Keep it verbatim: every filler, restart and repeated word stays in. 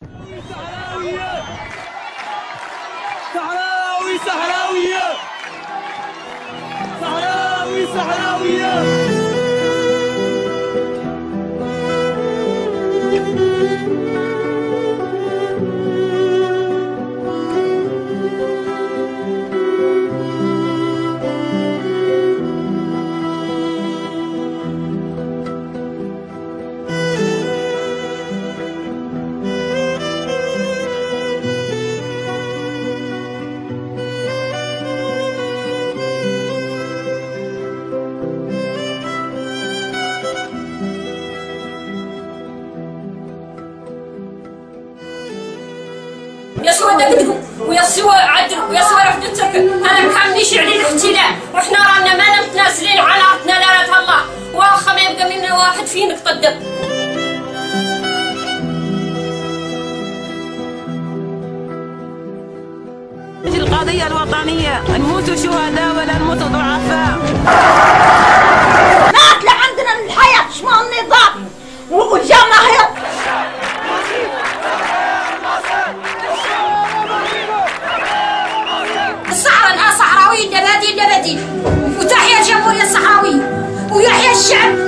صحراوي صحراوية صحراوي صحراوية. يا سوا دقدقوا ويا سوا عدلوا ويا سوا رفضوا الترك. انا كامليش عليه الاحتلال وحنا رانا ما متنازلين على ارضنا لا لا الله واخا ما يبقى منا واحد فينا قدام. القضية الوطنية نموت شهداء ولا نموت ضعفاء. ما طلع عندنا من الحياة شمال النظام والجماهير. الصحراء صحراويين نباتين نباتين وتحيا الجمهورية الصحراوية ويحيى الشعب.